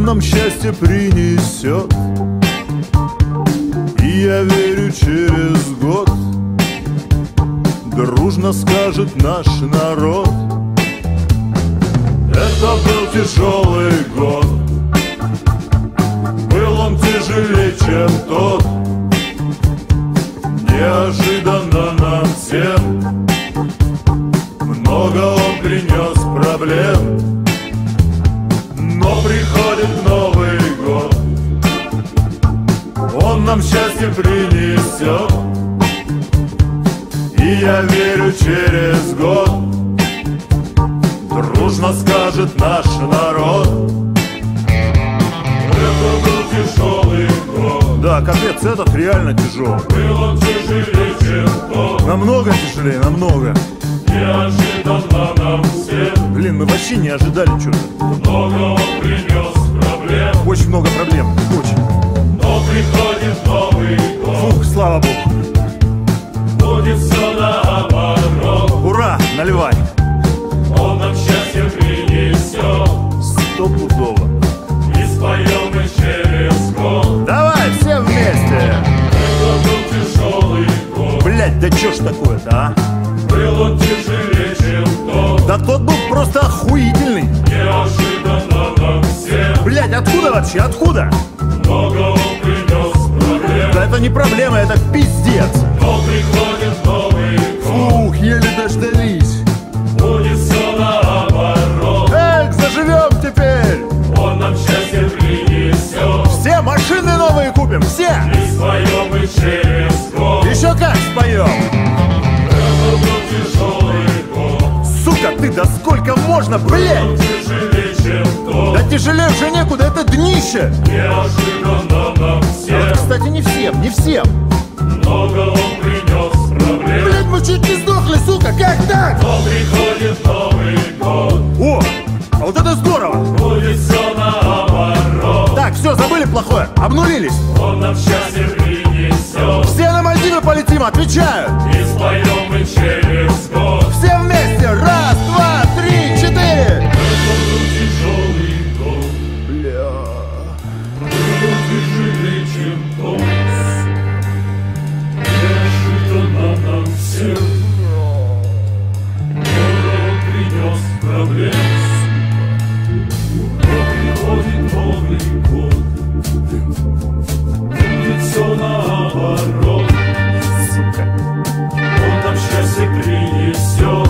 нам счастье принесет. И я верю, через год дружно скажет наш народ: это был тяжелый год, был он тяжелее, чем тот. Неожиданно нам всем много он принес проблем. Но приходит Новый год, он нам счастье принесет. И я верю, через год дружно скажет наш народ: это был тяжелый год. Да, капец, этот реально тяжелый. Был он тяжелее, чем тот. Намного тяжелее, намного. Неожиданно нам всем. Блин, мы вообще не ожидали что-то. Много он принес проблем. Очень много проблем, очень. Но приходит Новый год. Фух, слава богу. Будет все наоборот. Ура, наливай. Он нам счастье принесет. Стопудово. И споем мы через год. Давай, все вместе. Это был тяжелый год. Блять, да чё ж такое-то, а? Был он тяжелее, чем тот. Да тот был просто охуительный. Неожиданно нам всем. Блять, откуда вообще, откуда? Много он принес проблем. Да это не проблема, это пиздец. Но приходит Новый год. Фух, еле дождались. Будет все наоборот. Эх, заживем теперь. Он нам счастье принесет. Все машины новые купим, все. И споем мы через год. Еще как споем. Это был тяжелый год. Сука, ты, да сколько можно, блядь? Он тяжелее, чем тот. Да тяжелее уже некуда, это днище. Неожиданно нам всем. Вот, кстати, не всем, не всем. Много он принес проблем. Блядь, мы чуть не сдохли, сука, как так? Но приходит Новый год. О, а вот это здорово. Будет все наоборот. Так, все, забыли плохое, обнулились. Он нам счастье принесет. Все на Мальдивы полетим, отвечаю. И споем мы через год. Все вместе, раз, два, три, четыре. Это был тяжелый год. Бля. Был тяжелее, чем тот. Неожиданно нам всем он принес проблем. Но приходит Новый год. Будет все наоборот. Он нам счастье принесет.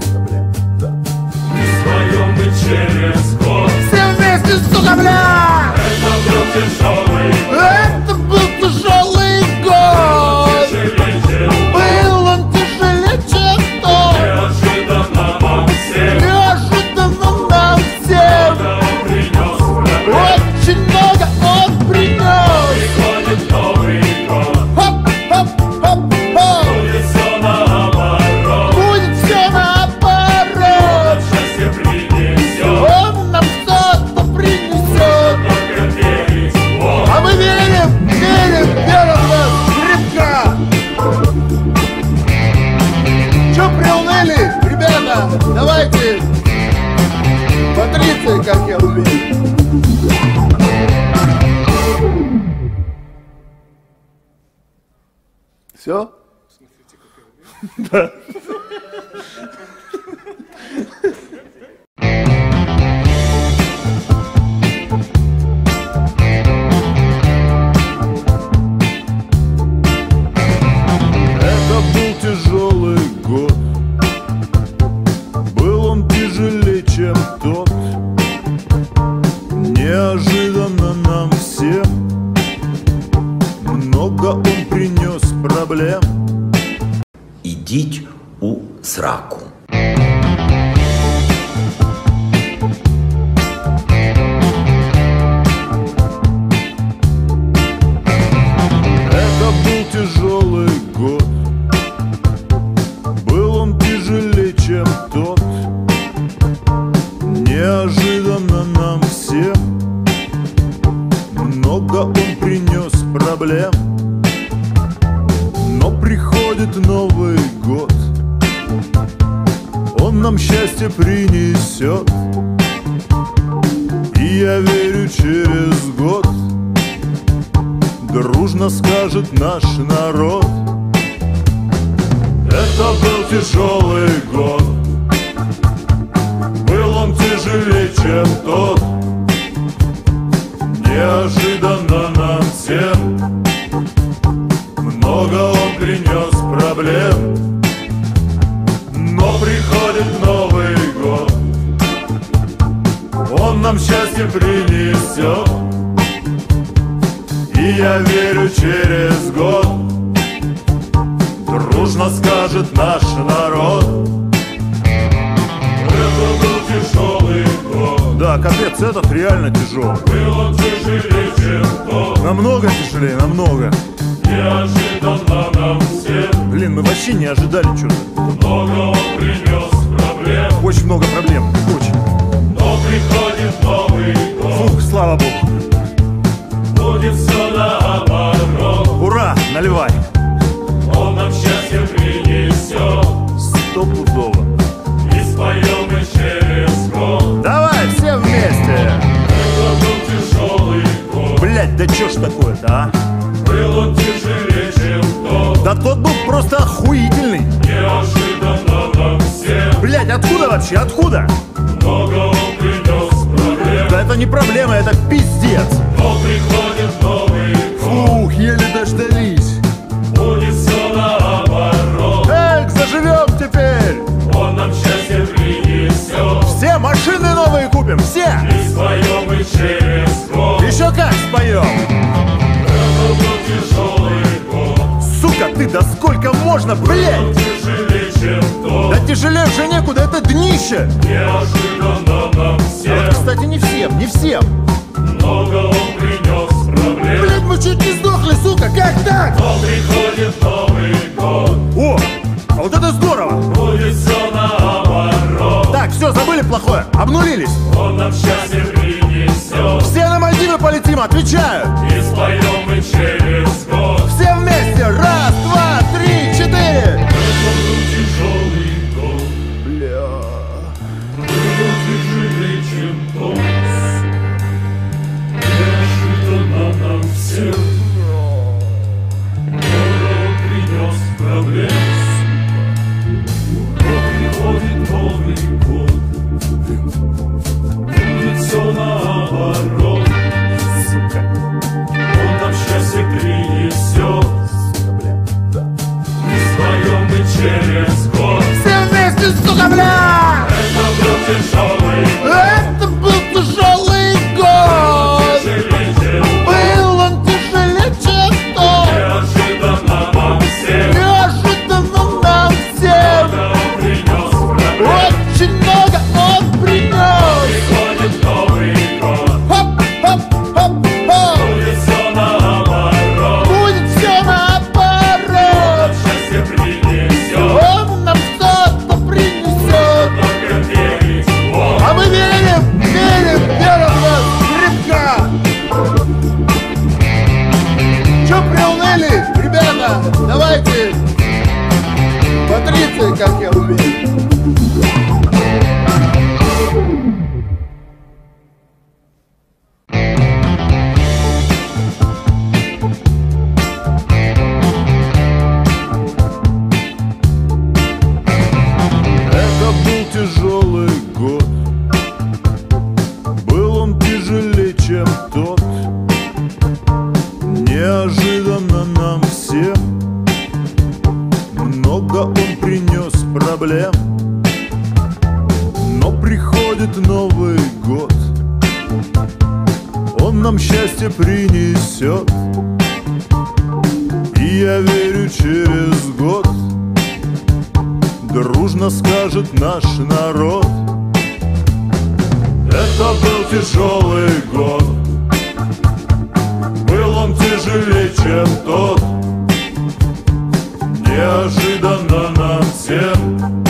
И споем мы через год. Все вместе, сука, бля! Это был тяжелый год. Это был тяжелый год. Был он тяжелее, чем тот. Неожиданно нам всем. Неожиданно нам всем. Очень много он принес. Приходит Новый год. Хоп-хоп-хоп-хоп. Будет все наоборот. Будет все наоборот. Он счастье принесет. Он нам что-то принесет. Только верить в Бога. А мы верим, верим, вера в нас крепка. Че приуныли, ребята? Давайте смотрите, как я умею. Все? Да. Это был тяжелый год. Был он тяжелее, чем тот. Неожиданно нам всем много он принес проблем. Ідіть у сраку. Это был тяжелый год. Был он тяжелее, чем тот. Неожиданно нам всем много он принес проблем. Но приходит Новый год, он нам счастье принесет. И я верю, верю, через год дружно скажет наш народ: это был тяжелый год, был он тяжелее, чем тот. Неожиданно нам всем много он принес проблем. Но приходит Новый год, он нам счастье принесет. И я верю, через год дружно скажет наш народ: это был тяжелый год. Да, капец, этот реально тяжелый. Был он тяжелее, чем тот. Намного тяжелее, намного. Неожиданно нам всем. Блин, мы вообще не ожидали что-то. Много он принес проблем. Очень много проблем, очень. Но приходит Новый год. Фух, слава богу. Будет все наоборот. Ура, наливай. Он нам счастье принесет. Стопудово. И споем мы через год. Давай, все вместе. Это был тяжелый год. Блять, да чё ж такое-то, а? Был он тяжелее, чем тот. Да тот был просто охуительный. Неожиданно нам всем. Блять, откуда вообще, откуда? Много он принес проблем. Да это не проблема, это пиздец. Но приходит Новый год. Фух, еле дождались. Будет все наоборот. Эх, заживем теперь. Он нам счастье принесет. Все машины новые купим, все. И споем мы через год. Еще как споем. Это был тяжелый год. Сука, ты, да сколько можно, блядь? Он тяжелее, чем тот. Да тяжелее уже некуда, это днище. Неожиданно нам всем. А вот, кстати, не всем, не всем. Много он принес проблем. Блядь, мы чуть не сдохли, сука, как так? Но приходит Новый год. О, а вот это здорово. Будет все наоборот. Так, все, забыли плохое, обнулились. Он нам счастье принесет. Все на Мальдивы полетим, отвечаю. И споем мы через год. Все вместе, раз, два, три, четыре. Это был тяжелый год. Бля. Был тяжелее, чем тот. Неожиданно нам всем много он принес проблем. Но приходит Новый год. Будет все наоборот. Он нам счастье принесет. И споем мы через год. Все вместе, сука, бля! Это был тяжелый год. Это был тяжелый год. Был он тяжелее, чем тот. Неожиданно нам всем. Неожиданно нам всем. Много он принес проблем. Очень много он принес. Приходит Новый год. Хоп-хоп-хоп-хоп. Будет все наоборот. Будет все наоборот. Он нам счастье принесет. Он нам что-то принесет. Только верить в Бога. А мы верим, верим, верим в вас крепко. Че приуныли, ребята? Давайте Патриция, как я умею. Это был тяжелый год. Был он тяжелее, чем тот. Неожиданно нам всем много он принес проблем. Но приходит Новый год. Он нам счастье принесет. И я верю, через год дружно скажет наш народ: это был тяжелый год. Был он тяжелее, чем тот. Неожиданно нам всем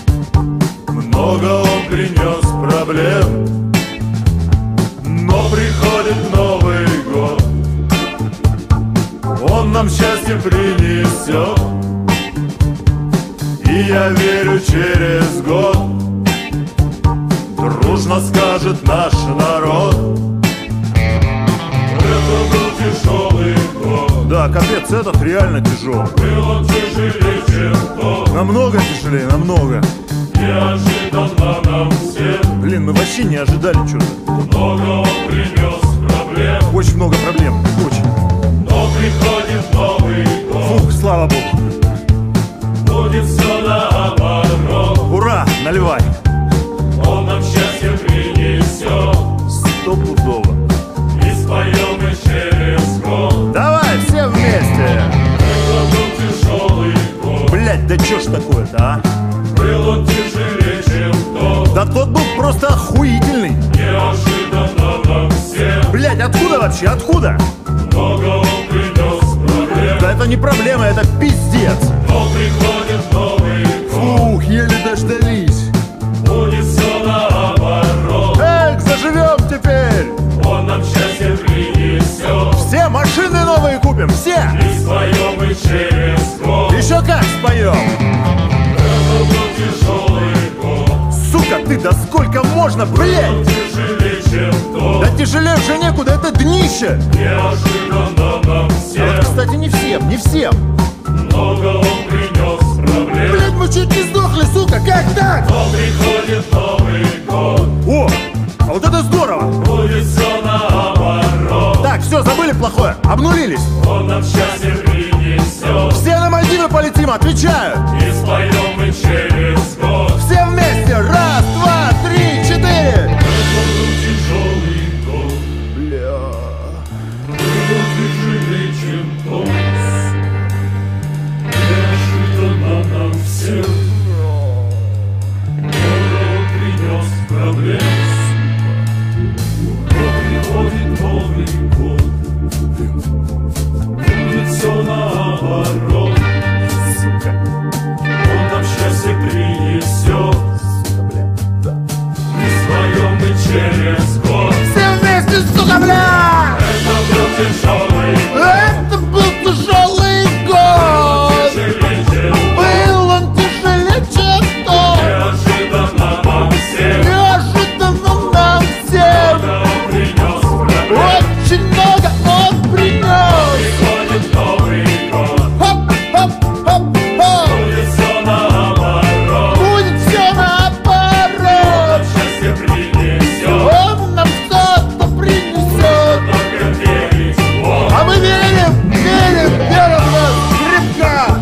много он принес проблем. Но приходит Новый год. Он нам счастье принесет. И я верю, через год дружно скажет наш народ: капец, этот реально тяжелый. Было тяжелее, чем то. Намного тяжелее, намного. Неожиданно нам всем. Блин, мы вообще не ожидали что-то. Много он принес проблем. Очень много проблем, очень. Но приходит Новый год. Фух, слава богу. Будет все наоборот. Ура, наливай. Он нам счастье принесет. Стопудово. И споем мы через год. Давай, все вместе. Это был тяжелый год. Блять, да чё ж такое-то, а? Был он тяжелее, чем тот. Да тот был просто охуительный. Неожиданно нам всем. Блять, откуда вообще, откуда? Много он принес проблем. Да это не проблема, это пиздец. Но приходит Новый год. Фух, еле дождались. Будет все наоборот. Эх, заживем теперь. Он нам счастье принесет. Все машины новые купим, все. И споем мы через год. Еще как споем. Это был тяжелый год. Сука, ты, да сколько можно, блять? Он тяжелее, чем тот. Да тяжелее уже некуда, это днище. Неожиданно нам А вот, всем. кстати, не всем, не всем. Много он принес проблем. Блять, мы чуть не сдохли, сука, как так? Но приходит Новый год. О, а вот это здорово. Будет все наоборот. Так, все, забыли плохое, обнулились. Он нам счастье принесет. Все на Мальдивы полетим, отвечаю. И споем мы через год. Все вместе, раз, два, три, четыре. Это был тяжелый год. Бля. Было тяжелее, чем тот. Неожиданно нам всем. Много он принес проблем. Но приходит Новый год. Будет все наоборот. Сука. Он нам счастье принесет. И споем мы через год. Все вместе, сука, бля. Это был тяжелый год. Это был тяжелый год. Тяжелее, чем Был он тяжелее, чем то. неожиданно нам всем. Неожиданно нам всем. Много он принес проблем. Очень много он принес. Приходит Новый год. Хоп, хоп, хоп, хоп. Будет все наоборот. Будет все наоборот. Счастье принесет. Он нам что-то принесет. Только верить в Бога. А мы верим, верим, верим в нас крепко.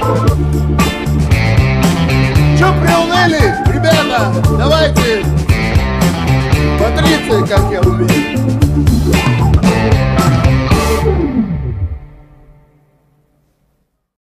Че приуныли, ребята? Давайте по 30, как я умею.